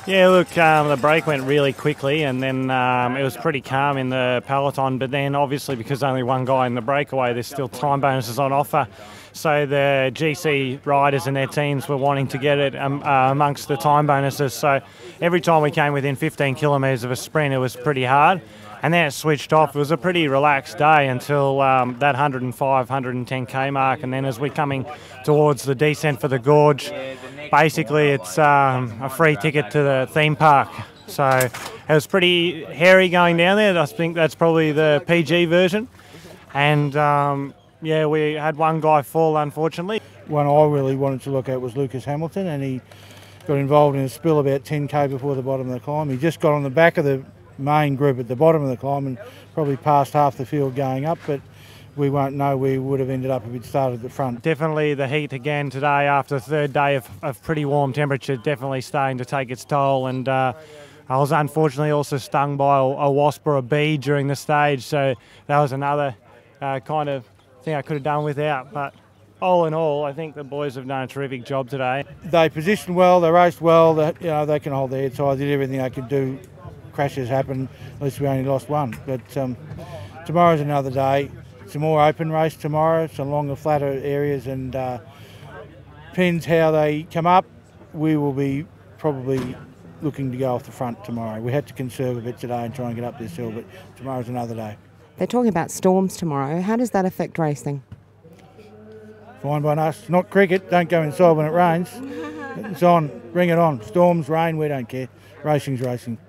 Yeah, look, the break went really quickly, and then it was pretty calm in the peloton, but then obviously because only one guy in the breakaway, there's still time bonuses on offer. So the GC riders and their teams were wanting to get it amongst the time bonuses. So every time we came within 15 kilometres of a sprint, it was pretty hard. And then it switched off. It was a pretty relaxed day until that 105, 110k mark. And then as we're coming towards the descent for the gorge, basically it's a free ticket to the theme park. So it was pretty hairy going down there. I think that's probably the PG version. And yeah, we had one guy fall, unfortunately. One I really wanted to look at was Lucas Hamilton, and he got involved in a spill about 10k before the bottom of the climb. He just got on the back of the main group at the bottom of the climb and probably passed half the field going up, but we won't know where he would have ended up if he'd started at the front. Definitely the heat again today after the third day of pretty warm temperature, definitely starting to take its toll. And I was unfortunately also stung by a wasp or a bee during the stage, so that was another kind of thing I could have done without. But all in all, I think the boys have done a terrific job today. They positioned well, they raced well, they can hold their heads high, did everything they could do. Crashes happen, at least we only lost one. But tomorrow's another day. It's a more open race tomorrow, it's a longer, flatter areas, and depends how they come up. We will be probably looking to go off the front tomorrow. We had to conserve a bit today and try and get up this hill, but tomorrow's another day. They're talking about storms tomorrow. How does that affect racing? Fine by us. Not cricket, don't go inside when it rains. It's on, bring it on. Storms, rain, we don't care. Racing's racing.